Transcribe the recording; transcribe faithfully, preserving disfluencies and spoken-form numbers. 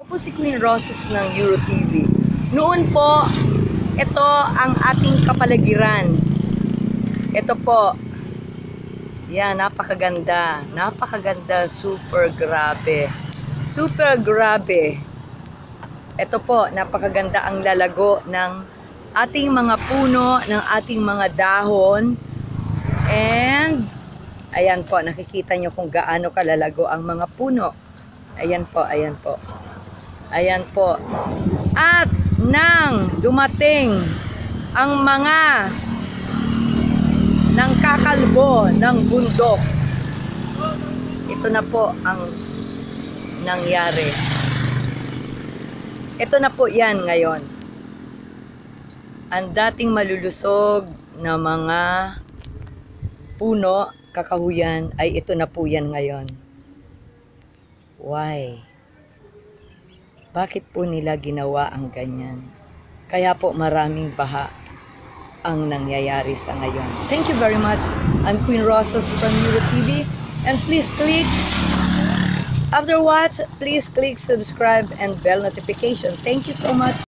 po si Queen Roses ng Euro T V. Noon po, ito ang ating kapaligiran. Ito po. Yan, napakaganda. Napakaganda. Super grabe. Super grabe. Ito po, napakaganda ang lalago ng ating mga puno, ng ating mga dahon. And, ayan po, nakikita nyo kung gaano kalalago ang mga puno. Ayan po, ayan po. Ayan po. At nang dumating ang mga ng kakalbo ng bundok, ito na po ang nangyari. Ito na po yan ngayon. Ang dating malulusog na mga puno, kakahuyan, ay ito na po yan ngayon. Why? Bakit po nila ginawa ang ganyan? Kaya po maraming baha ang nangyayari sa ngayon. Thank you very much. I'm Queen Roses from Euro T V. And please click, after watch, please click subscribe and bell notification. Thank you so much.